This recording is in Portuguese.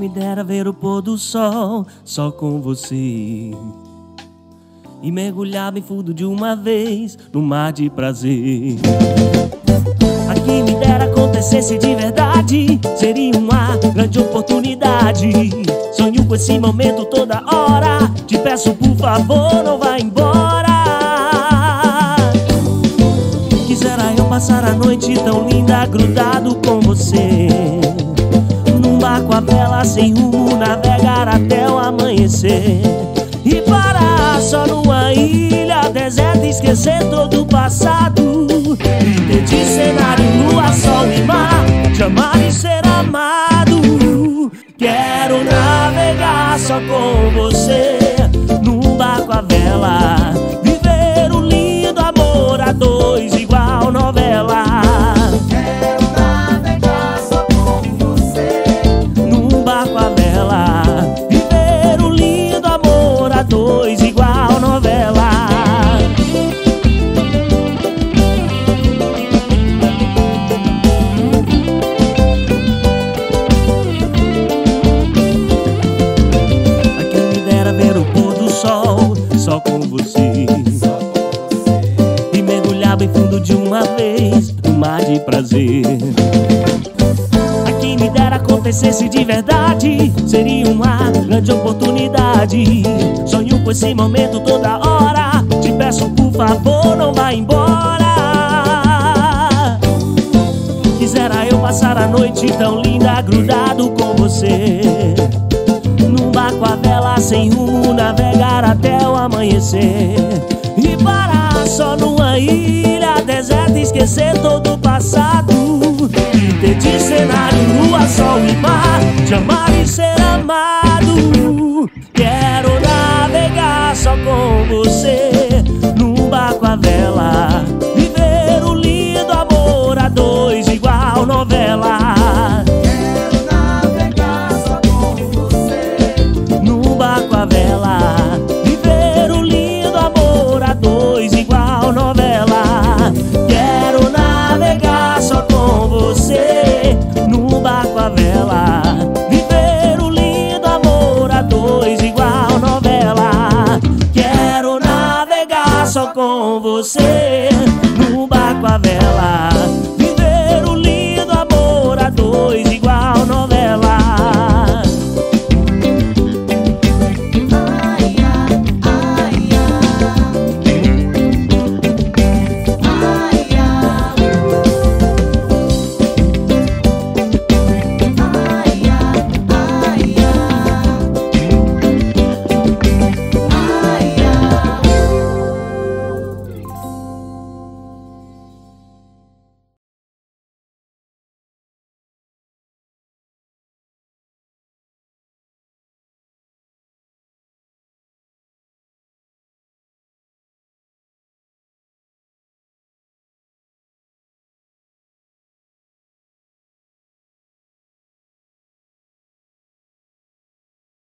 me dera ver o pôr do sol só com você e mergulhar bem fundo de uma vez no mar de prazer. Aqui me dera acontecesse de verdade, seria uma grande oportunidade. Sonho com esse momento toda hora, te peço por favor não vá embora. Quisera eu passar a noite tão linda grudado com você, num barco à vela sem rumo, navegar até o amanhecer e parar só numa ilha deserta, esquecer todo o passado e ter de cenário lua, sol e mar, te amar e ser amado. Quero navegar só com você, num barco à vela, viver um lindo amor a dois igual novela. Quero navegar só com você, Num barco à vela, viver um lindo amor a dois igual novela. A quem me dera ver o pôr do sol só com você e mergulhar bem fundo de uma vez no mar de prazer. A quem me dera acontecesse de verdade, seria uma grande oportunidade. Sonho com esse momento toda hora, te peço por favor não vá embora. Quisera eu passar a noite tão linda grudado com você, num barco à vela sem rumo, navegar até o amanhecer e parar só numa ilha deserta, esquecer todo o passado e ter de cenário lua, sol e mar, te amar e ser amado. Quero navegar só com você, num barco à vela, viver um lindo amor a dois igual novela. quero navegar só com você, Num barco à vela, viver um lindo amor a dois igual novela. Quero navegar só com você, num barco à vela, viver um lindo amor a dois igual novela. Quero navegar só com você.